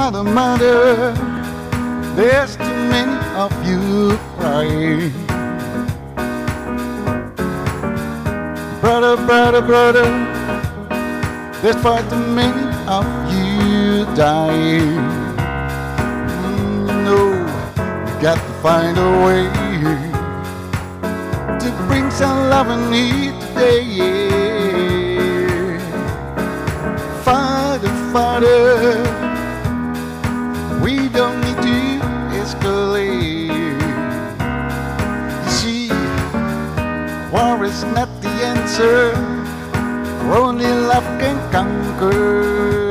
mother, mother, there's too many of you crying. Brother, brother, brother, there's far too many of you dying. No, you got to find a way to bring some love and need today. Yeah. Father, Father, we don't need to escalate. You see, war is not the answer, only love can conquer.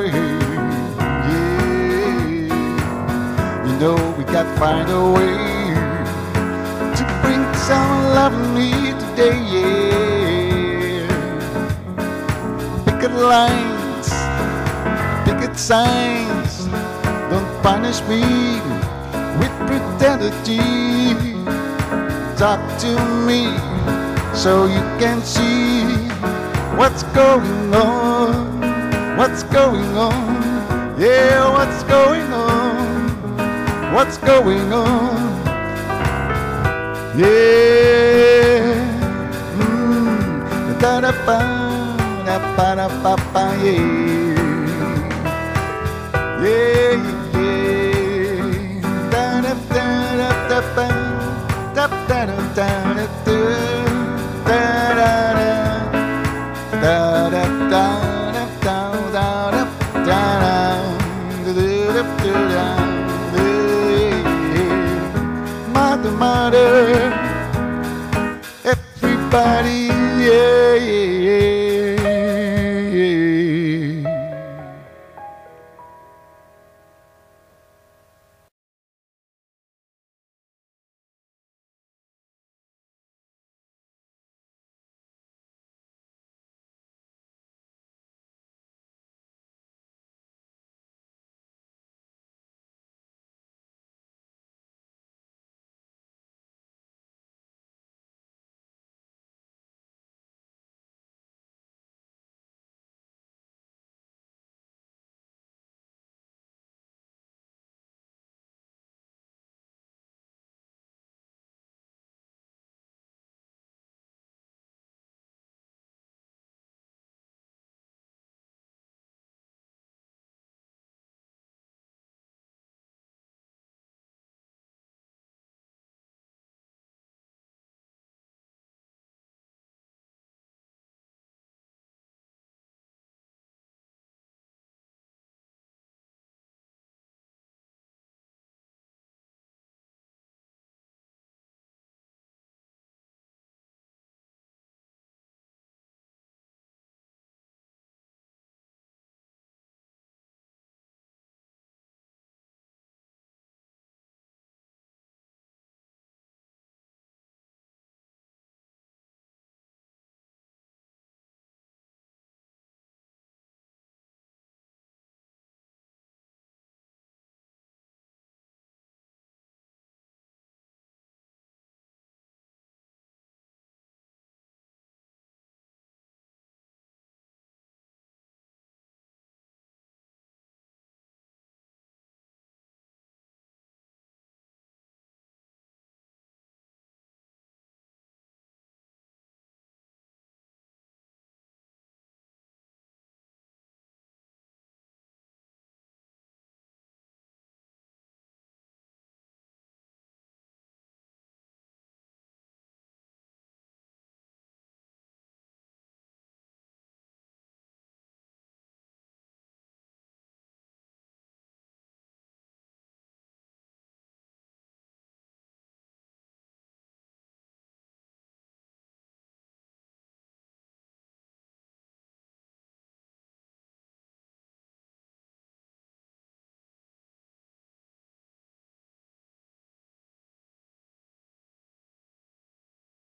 Yeah. You know we gotta find a way to bring some love and need today. Yeah. Picket lines, picket signs, don't punish me with brutality. Talk to me so you can see what's going on, what's going on, yeah, what's going on, what's going on, yeah. Da da ba da ba da ba ba, yeah, yeah, yeah. Da da da da da ba, da da da da da da da da. Da da da da da da da da. Mother, mother, everybody, yeah, yeah, yeah.